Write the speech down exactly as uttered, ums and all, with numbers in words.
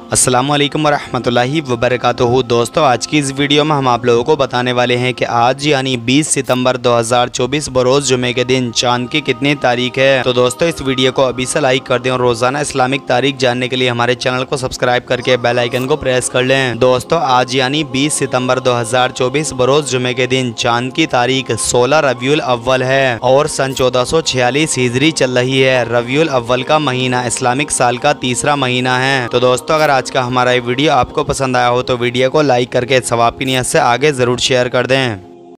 अस्सलामुअलैकुम वरहमतुल्लाहि वबरकातुहू। दोस्तों, आज की इस वीडियो में हम आप लोगों को बताने वाले हैं कि आज यानी बीस सितंबर दो हज़ार चौबीस बरोज़ जुमे के दिन चांद की कितनी तारीख है। तो दोस्तों, इस वीडियो को अभी से लाइक कर दें और रोजाना इस्लामिक तारीख जानने के लिए हमारे चैनल को सब्सक्राइब करके बेल आइकन को प्रेस कर लें। दोस्तों, आज यानी बीस सितम्बर दो हज़ार चौबीस बरोज़ जुमे के दिन चांद की तारीख सोलह रबीउल अव्वल है और सन चौदह सौ छियालीस हिजरी चल रही है। रबीउल अव्वल का महीना इस्लामिक साल का तीसरा महीना है। तो दोस्तों, अगर आज का हमारा ये वीडियो आपको पसंद आया हो तो वीडियो को लाइक करके सवाब की नियत से आगे जरूर शेयर कर दें।